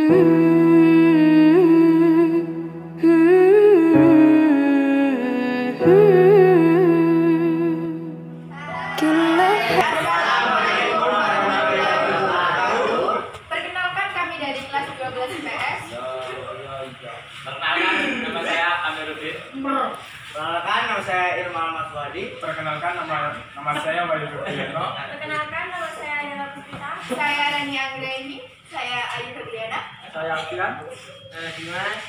Perkenalkan kami dari kelas 12 IPS. Perkenalkan, nama saya Amiruddin. Perkenalkan, nama saya Irma Maswadi. Perkenalkan, nama saya Wahyu Rubiano. Perkenalkan, nama saya Ayala Putita. Saya Rani Anggraini. Saya Ayu Febriana. Saya Alfian. Saya Dimas.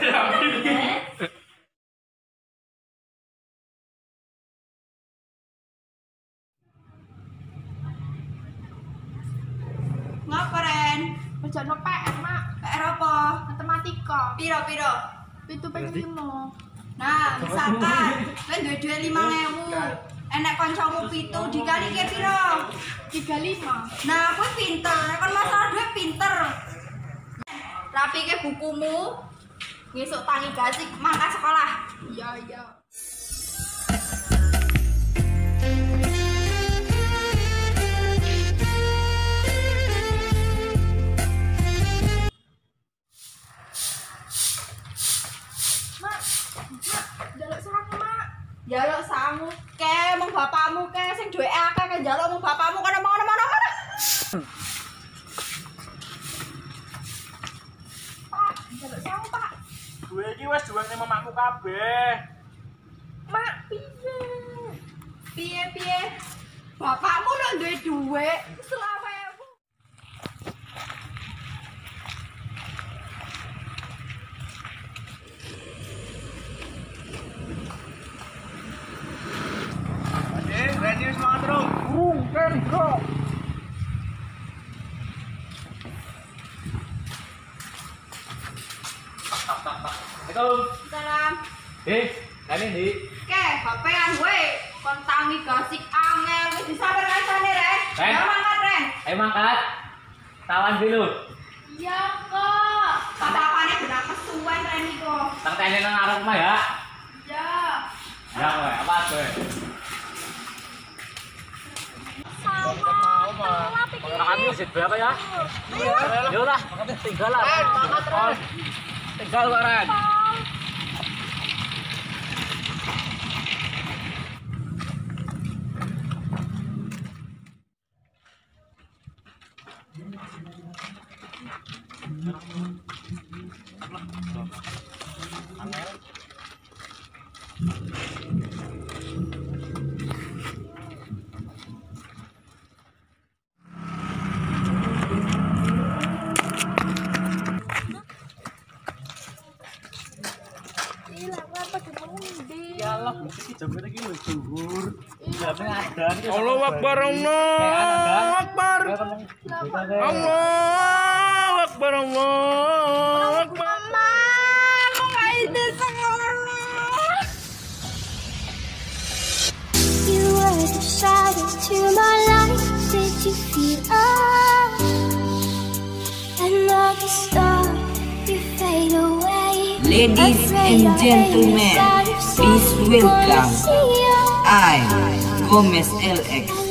Ngapa Ren? Bacaan PR mak. PR apa? Matematika. Piro? 7/5. Nah, misalkan kan duwe 5.000. Enek kancamu 7 dikali ke piro? 35. Nah, aku pinter. Kan masalah duit pinter. Rapi ke bukumu. Ngesuk tangi gasik mangkat sekolah. Iya. Jaluk sangu ke mung bapakmu ke sing duwe akeh ke jaluk mung bapakmu kono mana. Pak, jaluk sangu, Pak. Gue iki wis duwene mamaku kabeh. Mak, piye? Bapakmu lho duwe dhuwit 20.000. Reni semangat terus. Kok. Salam. Ini di. Ke, HP-an we. Kon tangi gasik angel wis disabar kancane, Ren. Ren. Ya mangkat, Ren. Ayo mangkat. Tawan dulu. Iya, kok. Apa-apane benar kesuwen Ren iku. Tang tene nang arep mah ya. Ya. Ya kowe, apa kowe? Makan sih berapa ya? Yo lah, tinggal lah. Tinggal kok Ren. Allahu Akbar, Allahu Akbar. Allahu Akbar, Allahu Akbar. You were the shadow to my light. Did you feel us? Another star, you fade away. Ladies and gentlemen, please welcome I, Gomez LX.